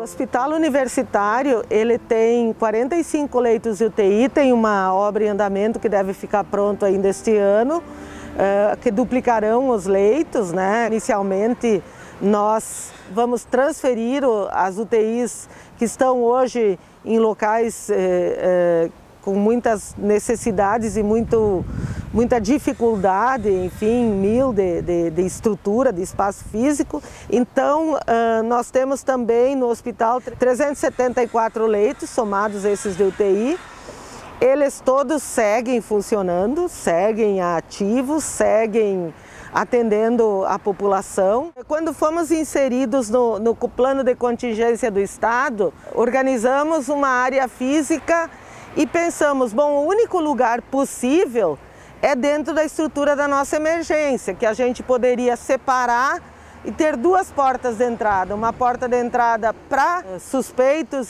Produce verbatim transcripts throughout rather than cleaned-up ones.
Hospital Universitário, ele tem quarenta e cinco leitos de U T I, tem uma obra em andamento que deve ficar pronto ainda este ano, uh, que duplicarão os leitos, né? Inicialmente, nós vamos transferir as U T Is que estão hoje em locais eh, eh, com muitas necessidades e muito, muita dificuldade, enfim, mil de, de, de estrutura, de espaço físico. Então, uh, nós temos também no hospital trezentos e setenta e quatro leitos, somados esses de U T I. Eles todos seguem funcionando, seguem ativos, seguem atendendo a população. Quando fomos inseridos no, no plano de contingência do Estado, organizamos uma área física e pensamos, bom, o único lugar possível é dentro da estrutura da nossa emergência, que a gente poderia separar e ter duas portas de entrada. Uma porta de entrada para suspeitos e,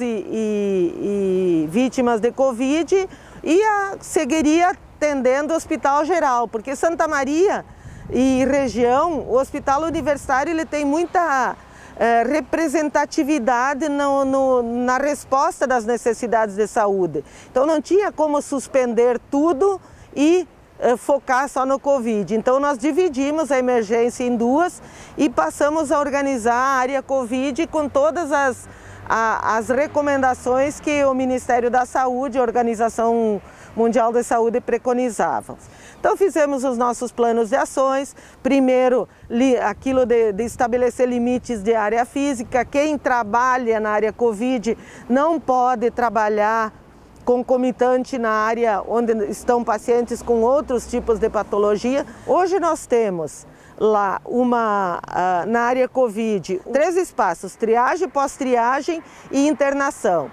e, e vítimas de Covid e a, seguiria atendendo o Hospital Geral, porque Santa Maria e região, o Hospital Universitário ele tem muita é, representatividade no, no, na resposta das necessidades de saúde. Então não tinha como suspender tudo e é, focar só no Covid. Então nós dividimos a emergência em duas e passamos a organizar a área Covid com todas as, a, as recomendações que o Ministério da Saúde, a Organização Mundial da Saúde preconizavam. Então fizemos os nossos planos de ações, primeiro li, aquilo de, de estabelecer limites de área física, quem trabalha na área Covid não pode trabalhar concomitante na área onde estão pacientes com outros tipos de patologia. Hoje nós temos lá uma, uh, na área Covid, três espaços, triagem, pós-triagem e internação.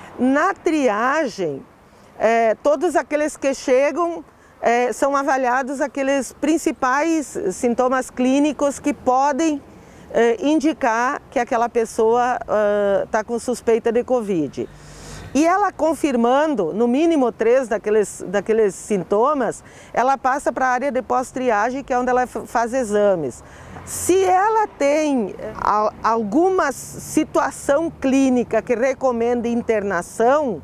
Na triagem, eh, todos aqueles que chegam É, são avaliados aqueles principais sintomas clínicos que podem é, indicar que aquela pessoa está uh, com suspeita de Covid. E ela confirmando, no mínimo três daqueles, daqueles sintomas, ela passa para a área de pós-triagem, que é onde ela faz exames. Se ela tem a, alguma situação clínica que recomenda internação,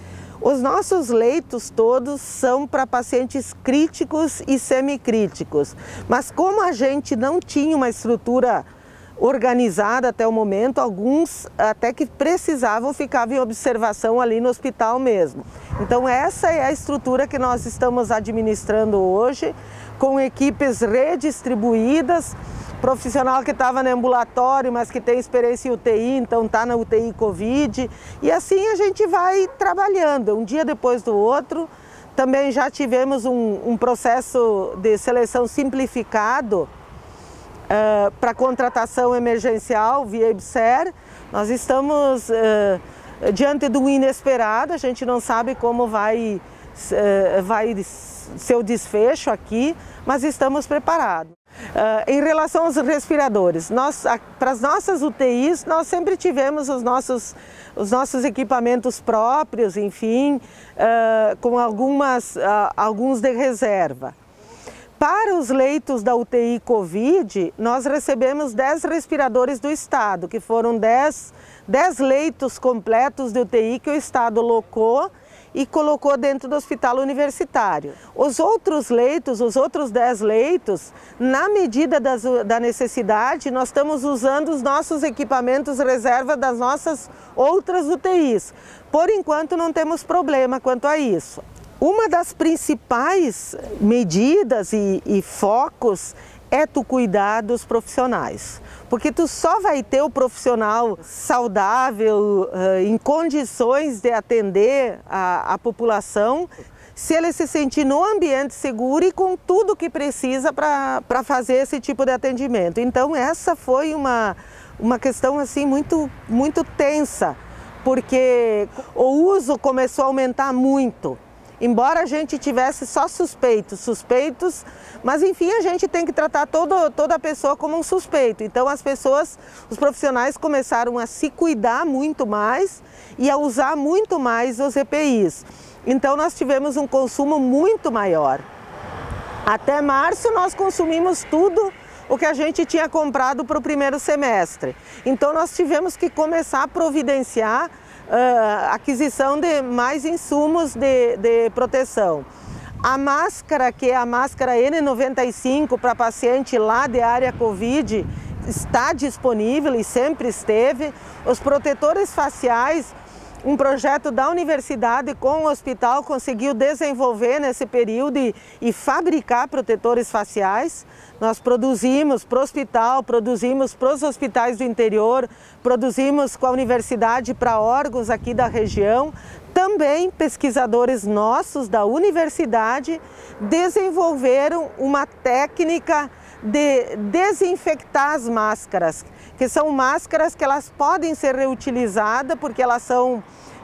os nossos leitos todos são para pacientes críticos e semicríticos, mas como a gente não tinha uma estrutura organizada até o momento, alguns até que precisavam ficar em observação ali no hospital mesmo. Então essa é a estrutura que nós estamos administrando hoje, com equipes redistribuídas, profissional que estava no ambulatório, mas que tem experiência em U T I, então está na U T I Covid. E assim a gente vai trabalhando, um dia depois do outro. Também já tivemos um, um processo de seleção simplificado uh, para contratação emergencial via IBSER. Nós estamos uh, diante do inesperado, a gente não sabe como vai, uh, vai ser o desfecho aqui, mas estamos preparados. Uh, em relação aos respiradores, nós, para as nossas U T Is, nós sempre tivemos os nossos, os nossos equipamentos próprios, enfim, uh, com algumas, uh, alguns de reserva. Para os leitos da U T I Covid, nós recebemos dez respiradores do Estado, que foram dez, dez leitos completos de U T I que o Estado locou e colocou dentro do hospital universitário. Os outros leitos, os outros dez leitos, na medida das, da necessidade, nós estamos usando os nossos equipamentos reserva das nossas outras U T Is. Por enquanto não temos problema quanto a isso. Uma das principais medidas e, e focos é tu cuidar dos profissionais, porque tu só vai ter o profissional saudável, uh, em condições de atender a, a população, se ele se sentir no ambiente seguro e com tudo que precisa para para fazer esse tipo de atendimento. Então essa foi uma, uma questão assim muito, muito tensa, porque o uso começou a aumentar muito. Embora a gente tivesse só suspeitos, suspeitos, mas enfim a gente tem que tratar todo, toda a pessoa como um suspeito. Então as pessoas, os profissionais começaram a se cuidar muito mais e a usar muito mais os E P Is. Então nós tivemos um consumo muito maior. Até março nós consumimos tudo o que a gente tinha comprado para o primeiro semestre. Então nós tivemos que começar a providenciar a uh, aquisição de mais insumos de, de proteção. A máscara, que é a máscara N noventa e cinco para paciente lá de área Covid, está disponível e sempre esteve. Os protetores faciais, um projeto da universidade com o hospital conseguiu desenvolver nesse período e, e fabricar protetores faciais. Nós produzimos para o hospital, produzimos para os hospitais do interior, produzimos com a universidade para órgãos aqui da região. Também pesquisadores nossos da universidade desenvolveram uma técnica de desinfectar as máscaras, que são máscaras que elas podem ser reutilizadas porque elas são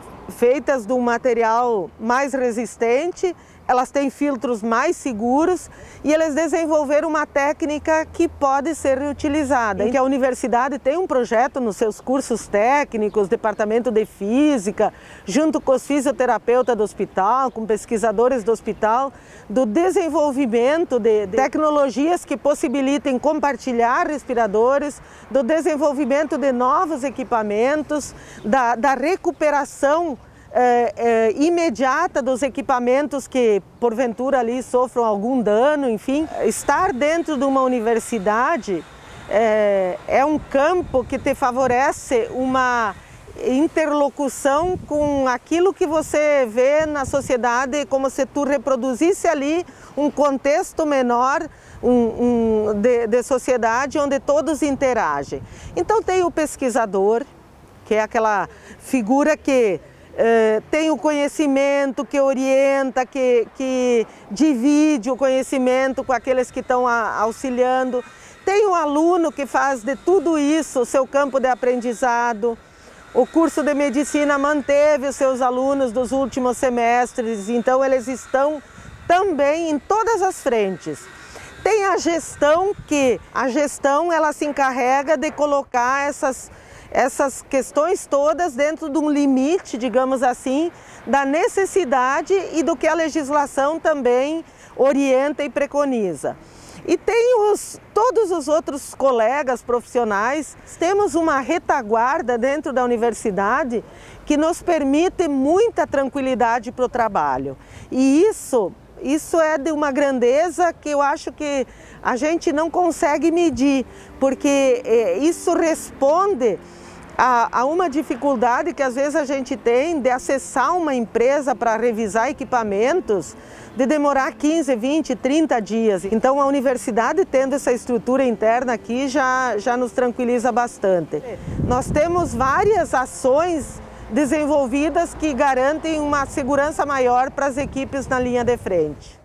feitas de um material mais resistente, elas têm filtros mais seguros e eles desenvolveram uma técnica que pode ser reutilizada. Em que a universidade tem um projeto nos seus cursos técnicos, departamento de física, junto com os fisioterapeutas do hospital, com pesquisadores do hospital, do desenvolvimento de, de tecnologias que possibilitem compartilhar respiradores, do desenvolvimento de novos equipamentos, da, da recuperação É, é, imediata dos equipamentos que porventura ali sofram algum dano, enfim. Estar dentro de uma universidade é, é um campo que te favorece uma interlocução com aquilo que você vê na sociedade, como se tu reproduzisse ali um contexto menor um, um, de, de sociedade onde todos interagem. Então tem o pesquisador, que é aquela figura que Uh, tem o conhecimento, que orienta, que, que divide o conhecimento com aqueles que estão a, auxiliando. Tem o aluno que faz de tudo isso o seu campo de aprendizado. O curso de medicina manteve os seus alunos dos últimos semestres, então eles estão também em todas as frentes. Tem a gestão, que a gestão ela se encarrega de colocar essas essas questões todas dentro de um limite, digamos assim, da necessidade e do que a legislação também orienta e preconiza. E tem os, todos os outros colegas profissionais. Temos uma retaguarda dentro da universidade que nos permite muita tranquilidade para o trabalho. E isso, isso é de uma grandeza que eu acho que a gente não consegue medir, porque isso responde a, a uma dificuldade que às vezes a gente tem de acessar uma empresa para revisar equipamentos, de demorar quinze, vinte, trinta dias. Então a universidade tendo essa estrutura interna aqui já, já nos tranquiliza bastante. Nós temos várias ações desenvolvidas que garantem uma segurança maior para as equipes na linha de frente.